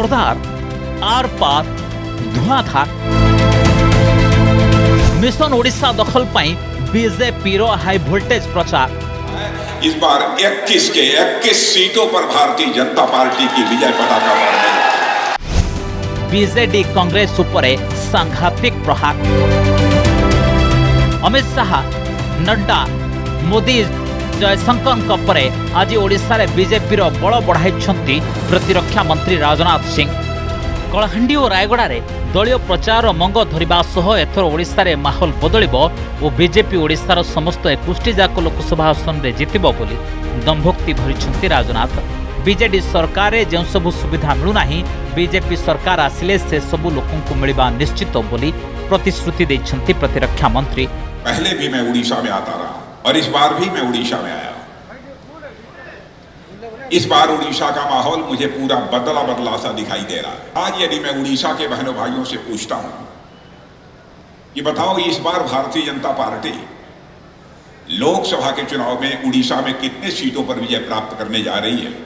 जोरदार are par Dhuandhar mission Odisha दखल पाई बीजेपी रो हाई वोल्टेज प्रचार। इस बार 21 के 21 सीटों पर भारतीय जनता पार्टी की विजय पताका फहराई। बीजेडी कांग्रेस उपरे सांघातिक प्रहार। अमित शाह नड्डा मोदी जयशंकर परे आज ओडिशा रे बीजेपी रो बड़ बढ़ाई प्रतिरक्षा मंत्री राजनाथ सिंह। कलाहांडी और रायगड़ा रे दलीय प्रचार मंग धरिबा सह एथर ओडिशा रे माहौल बदलिबो और बीजेपी ओडिशार समस्त 21 जाक लोकसभा आसन रे जितिबो बोली दंभोक्ति भरिछंती राजनाथ। बीजेडी सरकार रे जेउ सब सुविधा मिलु नाही बीजेपी सरकार आसिले से सब लोकन को मिलबा निश्चित बोली प्रतिश्रुति दैछंती प्रतिरक्षा मंत्री। पहले भी मैं उड़ीसा में आता रहा और इस बार भी मैं उड़ीसा में आया। इस बार उड़ीसा का माहौल मुझे पूरा बदला सा दिखाई दे रहा है। आज यदि मैं उड़ीसा के बहनों भाइयों से पूछता हूं कि बताओ इस बार भारतीय जनता पार्टी लोकसभा के चुनाव में उड़ीसा में कितने सीटों पर विजय प्राप्त करने जा रही है,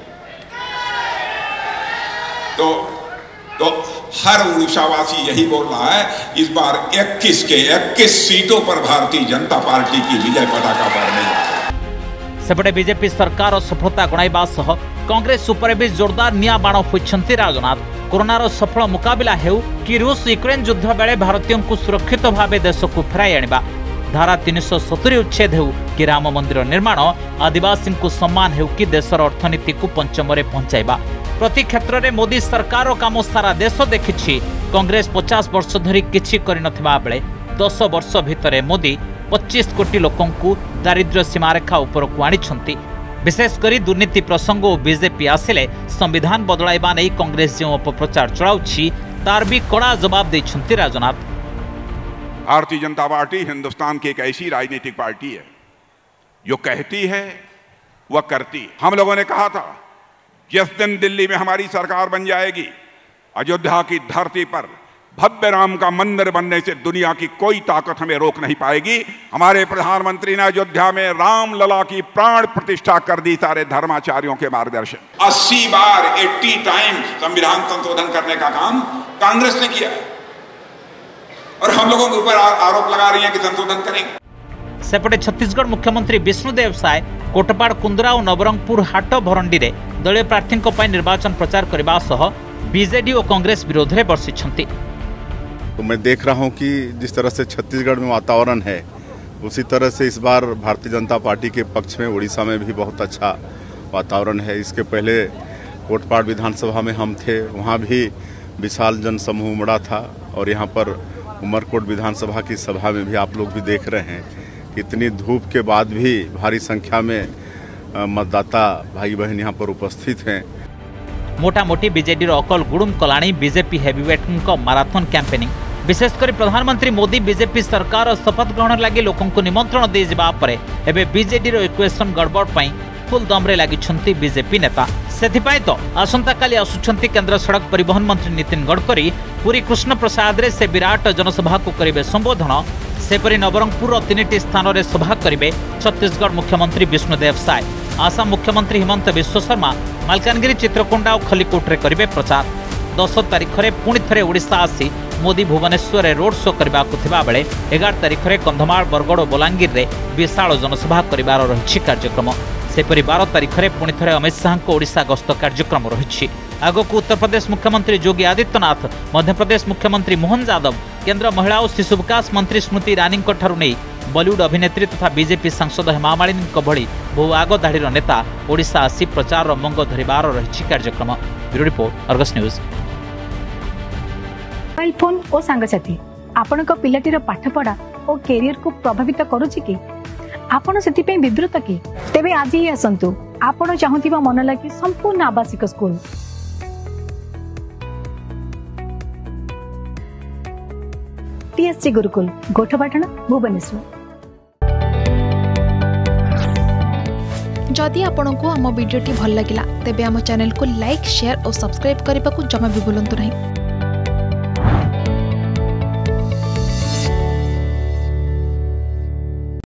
तो हर उड़ीसावासी यही बोल रहा है इस बार 21 के 21 सीटों पर भारतीय जनता पार्टी की विजय पताका फहराने जा रही है। सेपटे बीजेपी सरकार सफलता गणाइबा सह कांग्रेस उपर भी जोरदार निया बाण होइछंती राजनाथ। कोरोनार सफल मुकाबिला हेउ कि रूस यूक्रेन युद्ध बेले भारतीयों को सुरक्षित भाव देश को फेराई आनिबा, धारा 370 उच्छेद हेउ कि राम मंदिर निर्माण, आदिवासी को सम्मान हेउ कि देशर अर्थनीति को पंचमरे पहुंचाइबा, प्रति क्षेत्र में मोदी सरकार काम सारा देश देखिछि। कांग्रेस 50 वर्ष धरी किछि करि नथिबा बेले 10 वर्ष भितरे मोदी 25 कोटी लोकों को दारिद्र्य सीमारेखा उपरकू आनिछंती। विशेषकर दुर्नीति प्रसंग और बीजेपी आसिले संविधान बदलाइबा नहीं कांग्रेस जो अपप्रचार चलाउछि तार भी कड़ा जवाब दैछंती राजनाथ। भारतीय जनता पार्टी हिंदुस्तान की एक ऐसी राजनीतिक पार्टी है जो कहती है वह करती। हम लोगों ने कहा था जिस दिन दिल्ली में हमारी सरकार बन जाएगी अयोध्या की धरती पर भव्य राम का मंदिर बनने से दुनिया की कोई ताकत हमें रोक नहीं पाएगी। हमारे प्रधानमंत्री ने अयोध्या में राम लला की प्राण प्रतिष्ठा कर दी सारे धर्माचार्यों के मार्गदर्शन। 80 बार 80 टाइम्स संविधान संशोधन करने का काम कांग्रेस ने किया और हम लोगों के ऊपर आरोप लगा रही है कि संशोधन करेंगे। सेपटे छत्तीसगढ़ मुख्यमंत्री विष्णुदेव साय कोटपाड़ कुंदरा और नवरंगपुर हाट भरंडी रे दलीय प्रार्थी निर्वाचन प्रचार करने सह बीजेडी और कांग्रेस विरोध में बरसिछंती। तो मैं देख रहा हूं कि जिस तरह से छत्तीसगढ़ में वातावरण है उसी तरह से इस बार भारतीय जनता पार्टी के पक्ष में उड़ीसा में भी बहुत अच्छा वातावरण है। इसके पहले कोटपाड़ विधानसभा में हम थे, वहां भी विशाल जनसमूह उमड़ा था और यहाँ पर उमरकोट विधानसभा की सभा में भी आप लोग भी देख रहे हैं कि इतनी धूप के बाद भी भारी संख्या में मतदाता भाई बहन यहाँ पर उपस्थित हैं। मोटा मोटी बीजेडी अकल गुड़ुम कलाणी बीजेपी हेवीवेट माराथन कैंपेनिंग। विशेषकर प्रधानमंत्री मोदी बीजेपी सरकार शपथ ग्रहण लगी लोकों को निमंत्रण दे जाबा परे एबे बीजेडी रो इक्वेशन गड़बड़ पई फुल दमरे लागिछंती बीजेपी नेता। सेथिपाई तो आसंता काली आसुछंती केंद्र सड़क परिवहन मंत्री नितिन गडकरी पुरी कृष्ण प्रसाद रे से विराट जनसभा को करिवे संबोधन। सेपरी नवरंगपुर 3टी स्थान रे सभा करिवे छत्तीसगढ़ मुख्यमंत्री विष्णुदेव साय। आसाम मुख्यमंत्री हिमंत विश्व शर्मा मालकानगिरी चित्रकोंडा और खलिकोट रे करिवे प्रचार। 10 तारिख रे पुणी थरे ओडिशा आसी मोदी भुवनेश्वर रे रोड शो करबा को थिबा बेले 11 तारिख रे कंधमाल बरगड़ और बलांगीर रे विशाल जनसभा करिवार रहिछि कार्यक्रम। सेपरी 12 तारिख रे पुणी थरे अमित शाह को ओडिशा गस्त कार्यक्रम रहिछि। आगक उत्तर प्रदेश मुख्यमंत्री योगी आदित्यनाथ, मध्य प्रदेश मुख्यमंत्री मोहन यादव, केंद्र महिला और शिशु विकास मंत्री स्मृति ईरानी नहीं बॉलीवुड अभिनेत्री तथा बीजेपी सांसद हेमा मालिनी भली बहु आग धाड़ीर नेता ओडिशा आसी प्रचार मंग धरिबार रहिछि कार्यक्रम। Bureau report Argus news. Mobile phone और सांगसाथी आपण पिलाटीर पाठपढ़ा और कैरियर को प्रभावित करुछि कि आपण सेति विवृत कि तेबे आज ही आसंतु आपण चाहुथिबा मन लगी संपूर्ण आवासिक स्कूल टीएससी गुरुकुल गोठपाटण भुवनेश्वर। जदि आपंक आम भिडी भल लगा तेब आम चैनल को लाइक शेयर और सब्सक्राइब करने को जमा भी भूलु नहीं।